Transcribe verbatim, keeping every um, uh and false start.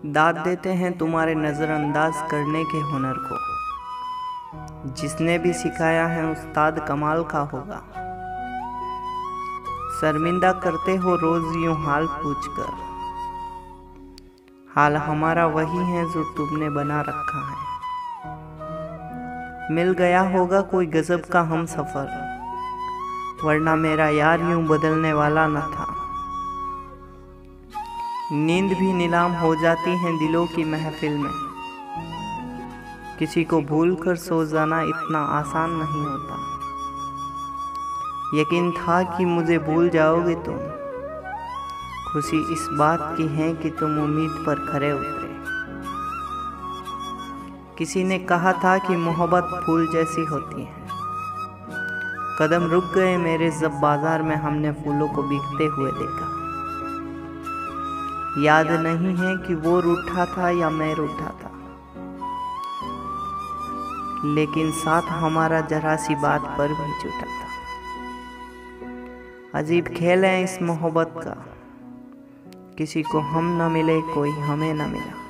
दाद देते हैं तुम्हारे नज़रअंदाज करने के हुनर को। जिसने भी सिखाया है उस्ताद कमाल का होगा। शर्मिंदा करते हो रोज यूं हाल पूछकर, हाल हमारा वही है जो तुमने बना रखा है। मिल गया होगा कोई गजब का हम सफर, वरना मेरा यार यूं बदलने वाला न था। नींद भी नीलाम हो जाती है दिलों की महफिल में, किसी को भूल कर सो जाना इतना आसान नहीं होता। यकीन था कि मुझे भूल जाओगे तुम, खुशी इस बात की है कि तुम उम्मीद पर खरे उतरे। किसी ने कहा था कि मोहब्बत फूल जैसी होती है। कदम रुक गए मेरे जब बाजार में हमने फूलों को बिकते हुए देखा। याद नहीं है कि वो रूठा था या मैं रूठा था, लेकिन साथ हमारा जरा सी बात पर भी जुटा था। अजीब खेल है इस मोहब्बत का, किसी को हम न मिले कोई हमें न मिला।